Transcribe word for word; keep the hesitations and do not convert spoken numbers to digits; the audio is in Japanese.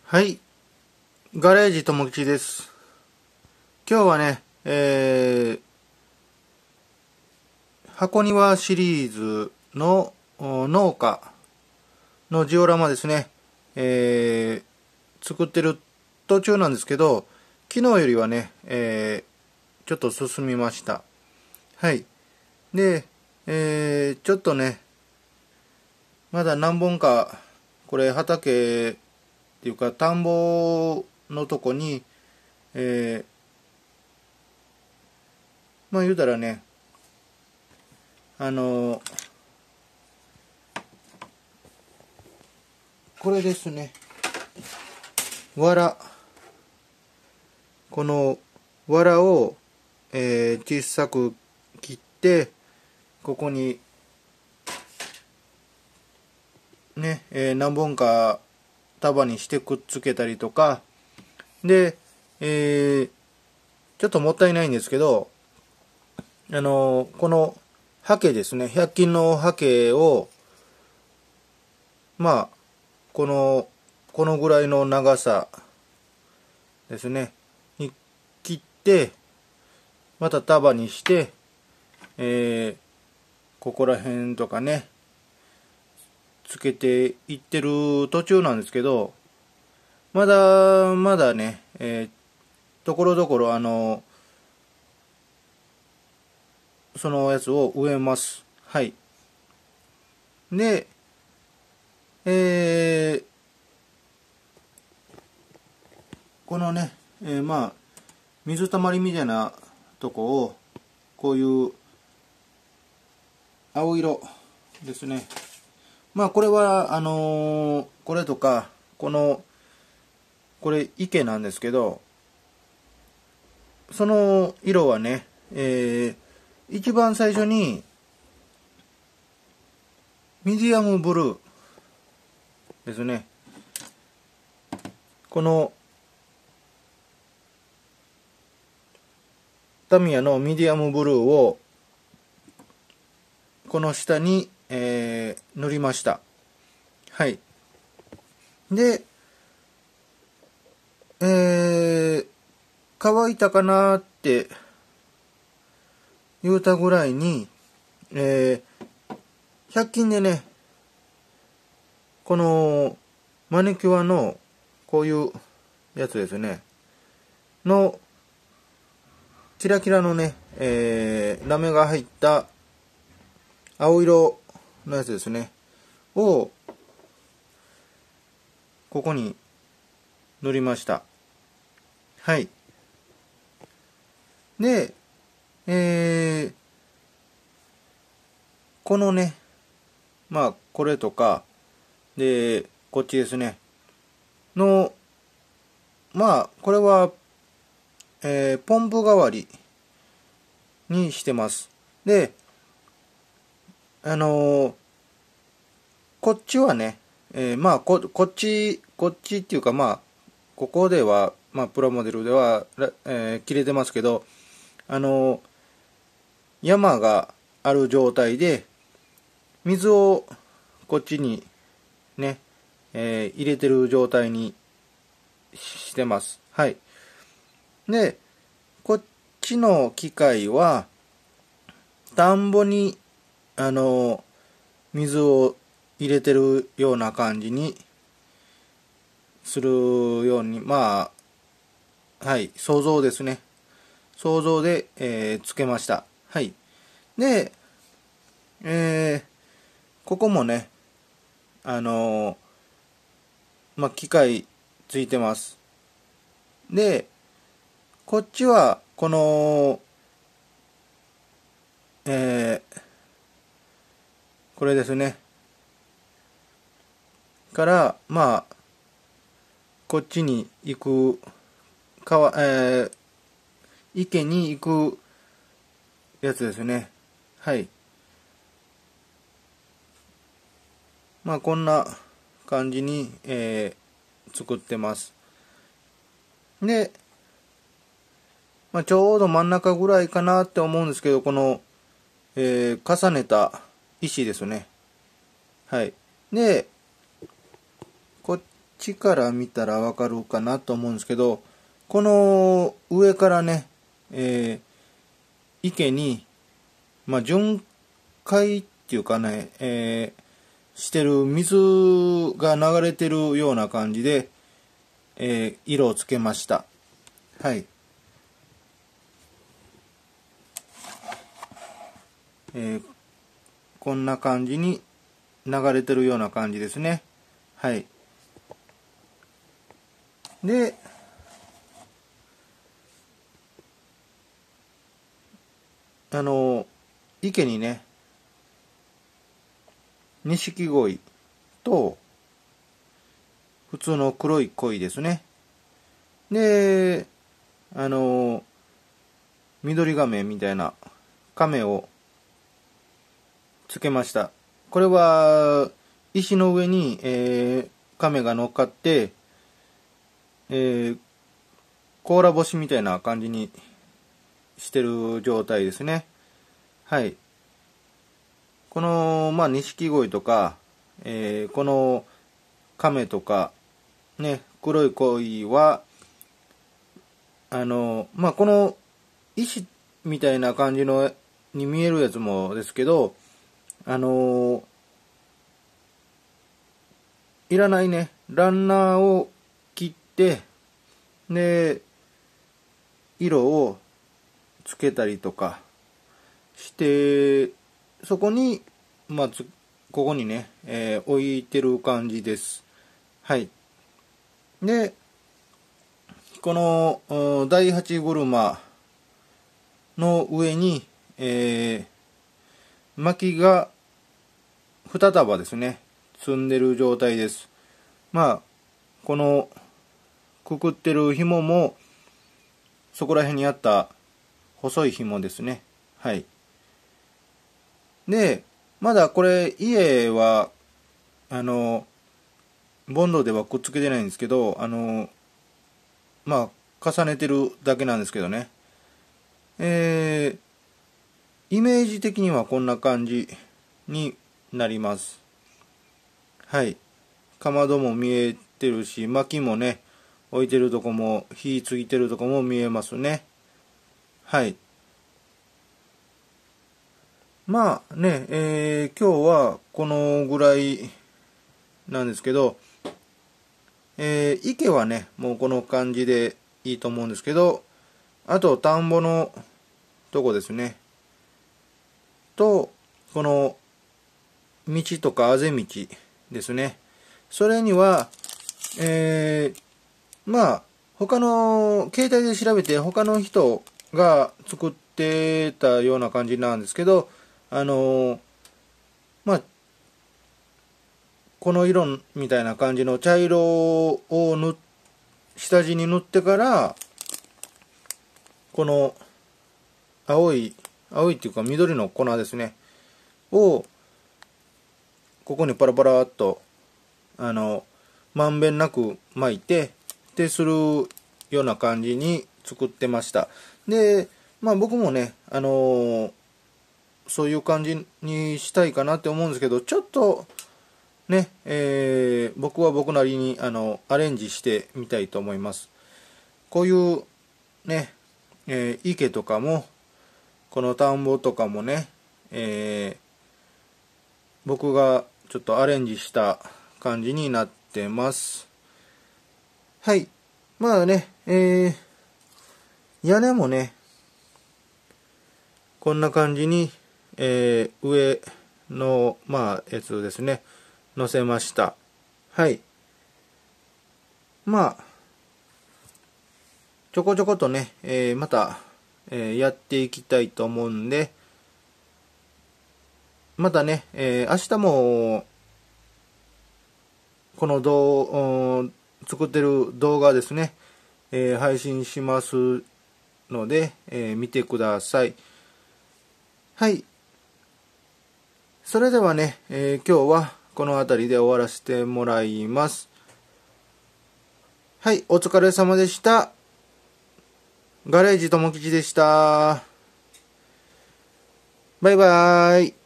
はい、ガレージともきちです。今日はね、えー、箱庭シリーズの農家のジオラマですね、えー、作ってる途中なんですけど、昨日よりはね、えー、ちょっと進みました。はい。で、えー、ちょっとね、まだ何本か、これ畑っていうか田んぼのとこに、えー、まあ言うたらね、あのこれですね、藁、この藁を、えー、小さく切って、ここにね、えー、何本か束にしてくっつけたりとかで、えー、ちょっともったいないんですけど、あのー、このハケですね、ひゃく均のハケをまあこのこのぐらいの長さですねに切って、また束にして、えー、ここら辺とかねつけていってる途中なんですけど、まだまだね、えー、ところどころあのそのやつを植えます。はい。で、えー、このね、えー、まあ水たまりみたいなとこをこういう青色ですね。まあこれはあのー、これとかこのこれ池なんですけど、その色はね、えー、一番最初にミディアムブルーですね。このタミヤのミディアムブルーをこの下に、えー、塗りました。はい。で、えー、乾いたかなって言うたぐらいに、えー、ひゃく均でね、このマニキュアのこういうやつですねのキラキラのね、えー、ラメが入った青色のやつですねをここに塗りました。はい。で、えー、このね、まあこれとかでこっちですねの、まあこれは、えー、ポンプ代わりにしてます。で、あのー、こっちはね、えー、まあここっちこっちっていうか、まあここでは、まあプラモデルでは、えー、切れてますけど、あのー、山がある状態で水をこっちにね、えー、入れてる状態にしてます。はい。で、こっちの機械は田んぼにあの水を入れてるような感じにするように、まあはい想像ですね。想像で、えー、つけました。はい。で、えー、ここもねあのまあ機械ついてます。で、こっちはこのえー、これですねからまあこっちに行く川、えー、池に行くやつですね。はい。まあこんな感じに、えー、作ってます。で、まあ、ちょうど真ん中ぐらいかなって思うんですけど、この、えー、重ねた石ですね。はい。で、こっちから見たらわかるかなと思うんですけど、この上からね、えー、池に、まあ、巡回っていうかね、えー、してる水が流れてるような感じで、えー、色をつけました。はい。えー、こんな感じに流れてるような感じですね。はい。で、あの、池にね、錦鯉と、普通の黒い鯉ですね。で、あの、緑亀みたいな亀をつけました。これは、石の上に、えー、亀が乗っかって、えー、甲羅干しみたいな感じにしてる状態ですね。はい。この、まあ、錦鯉とか、えー、この亀とか、ね、黒い鯉は、あの、まあ、この石みたいな感じのに見えるやつもですけど、あの、いらないね、ランナーを切って、で、色をつけたりとかして、そこに、まあ、ここにね、えー、置いてる感じです。はい。で、この第八車の上に、えー、薪がに束ですね、積んでる状態です。まあ、このくくってる紐も、そこら辺にあった細い紐ですね。はい。で、まだこれ、家は、あの、ボンドではくっつけてないんですけど、あの、まあ、重ねてるだけなんですけどね。えー、イメージ的にはこんな感じになります。はい。かまども見えてるし、薪もね、置いてるとこも、火ついてるとこも見えますね。はい。まあね、えー、今日はこのぐらいなんですけど、えー、池はね、もうこの感じでいいと思うんですけど、あと田んぼのとこですね。と、この道とかあぜ道ですね。それには、えー、まあ、他の、携帯で調べて他の人が作ってたような感じなんですけど、あの、まあ、この色みたいな感じの茶色を塗っ下地に塗ってから、この青い、青いっていうか緑の粉ですね、を、ここにパラパラっと、あの、まんべんなく巻いて、でするような感じに作ってました。で、まあ僕もね、あのー、そういう感じにしたいかなって思うんですけど、ちょっと、ね、えー、僕は僕なりにあのアレンジしてみたいと思います。こういうね、えー、池とかも、この田んぼとかもね、えー、僕がちょっとアレンジした感じになってます。はい。まあね、えー、屋根もね、こんな感じに、えー、上の、まあ、やつですね、乗せました。はい。まあ、ちょこちょことね、えー、また、えー、やっていきたいと思うんで、またね、えー、明日も、この動、作ってる動画ですね、えー、配信しますので、えー、見てください。はい。それではね、えー、今日はこの辺りで終わらせてもらいます。はい、お疲れ様でした。ガレージともきちでした。バイバーイ。